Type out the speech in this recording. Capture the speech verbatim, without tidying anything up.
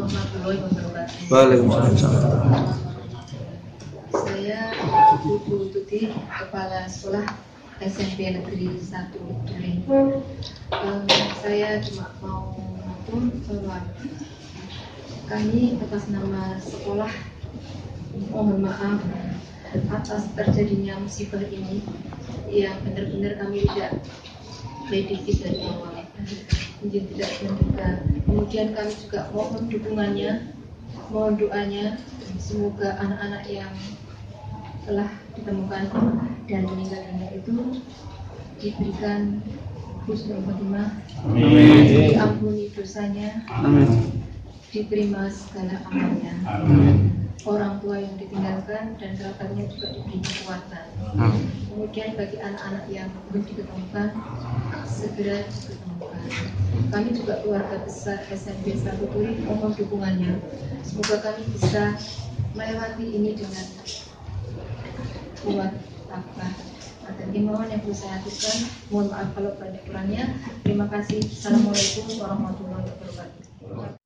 warahmatullahi wabarakatuh. Waalaikumsalam. Saya Ibu Tuti, Kepala Sekolah S M P Negeri satu Turing. Um, saya cuma mau mengatur bahwa kami atas nama sekolah mohon maaf atas terjadinya musibah ini yang benar-benar kami tidak prediksi dari awal, mungkin tidak menduga. Kemudian kami juga mohon dukungannya, mohon doanya, semoga anak-anak yang telah ditemukan dan meninggal dunia itu diberikan husnul khotimah, diampuni dosanya, amin, diterima segala amalnya. Orang tua yang ditinggalkan dan kerabatnya juga diberi kekuatan. Kemudian bagi anak-anak yang belum diketemukan, segera diketemukan. Kami juga keluarga besar S M P satu Turing mohon dukungannya. Semoga kami bisa melewati ini dengan kuat tabah. Dan imbauan yang perlu saya lakukan, mohon maaf kalau banyak kurangnya. Terima kasih. Assalamualaikum warahmatullahi wabarakatuh.